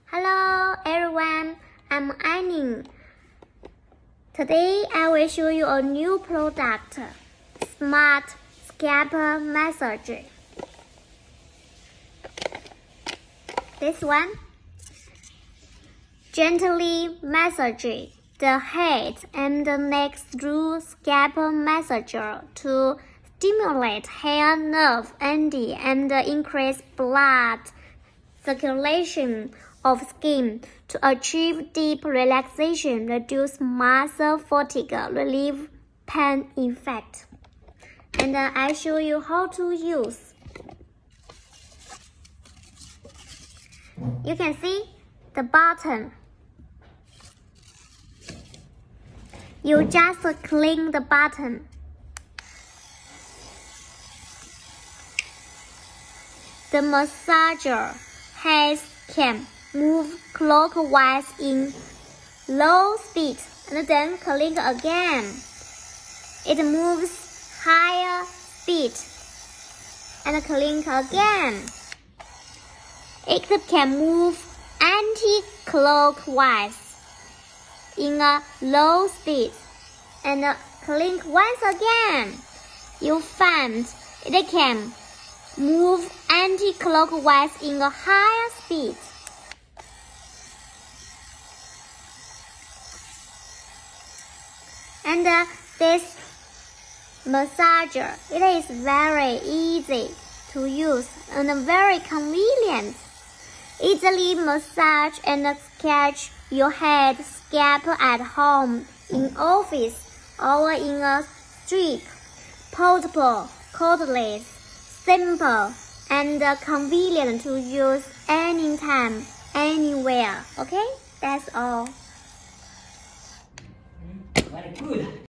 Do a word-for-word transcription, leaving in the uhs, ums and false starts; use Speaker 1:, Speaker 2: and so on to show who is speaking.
Speaker 1: Hello everyone, I'm Annie. Today I will show you a new product, Smart Scalp Massage. This one gently massage the head and the neck through scalp massager to stimulate hair nerve ending and increase blood circulation of skin to achieve deep relaxation, reduce muscle fatigue, relieve pain effect. And uh, I show you how to use. You can see the button. You just click the button. The massager head can move clockwise in low speed and then click again. It moves higher speed and click again. It can move anti-clockwise in a low speed and click once again. You find it can move anti-clockwise in a higher speed. And uh, this massager, it is very easy to use and very convenient. Easily massage and scratch your head scalp at home, in office, or in a street. Portable, cordless, simple, and convenient to use anytime, anywhere. Okay, that's all.
Speaker 2: Very good.